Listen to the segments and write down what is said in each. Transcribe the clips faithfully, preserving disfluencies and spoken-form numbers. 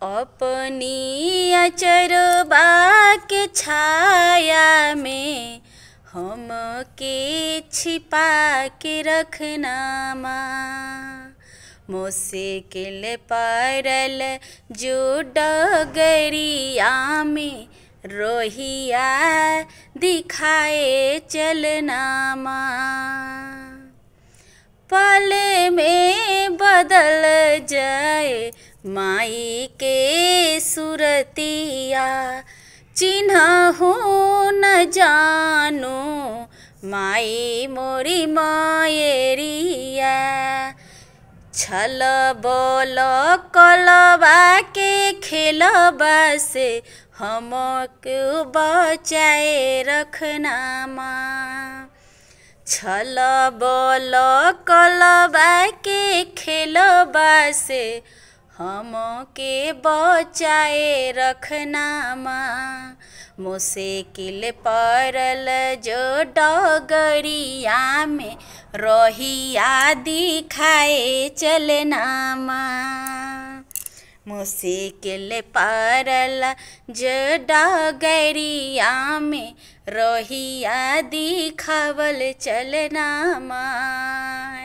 अपनी अचरबा के छाया में हम के छिपा के रखना माँ। मुश्किल पड़ल जो डगरिया में रोहिया दिखाए चलना माँ। पल में बदल जाए माई के सुरतिया, चिन्हहु न जानू माई मोरी मायरिया। छल बोल कलबा के खेलबा से हमको बचाए रखना माँ। छल बोल कलबा के खेलबा से हमके बचाए रखना माँ। मुश्किल पड़ल जो डगरिया में रोहिया दिखाए चलना माँ। मुश्किल पड़ल जो डगरिया में रोहिया दिखावल चलना माँ।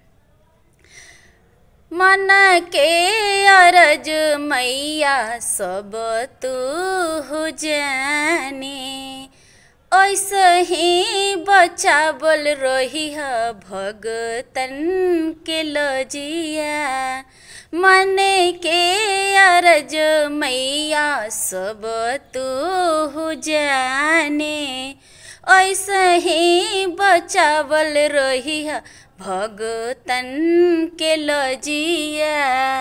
मन के अरज मैया सब तू जाने, ऐसे ही बचावल रही है भगतन के लजिया। मन के अरज मैया सब तू जाने, ऐसे ही बचावल रही है भगतन के लजिया।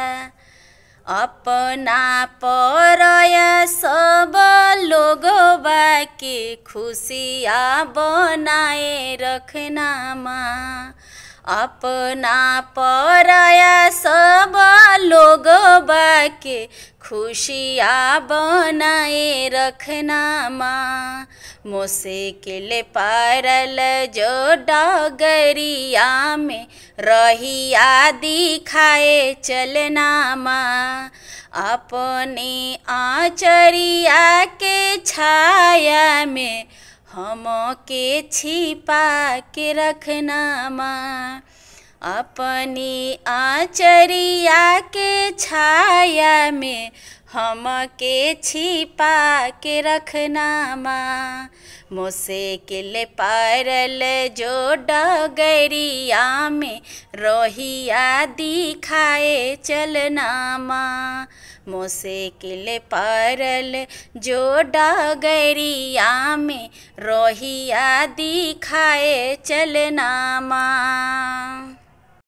अपना परया सब लोगवा के खुशियाँ बनाए रखना माँ। अपना परया सब लोगवा के खुशियाँ बनाए रखना माँ। मुश्किल पड़ल जो डगरिया में रहिया दिखाए चलना माँ। अपनी आचरिया के छाया में हमके छिपा के रखना माँ। अपनी आचरिया के छाया में हमके छिपा के रखना माँ। मुश्किल पड़ल जो डगरिया में रोहिया दिखाए चलना माँ। मुश्किल पड़ल जो डगरिया में रोहिया दिखाए चलना माँ।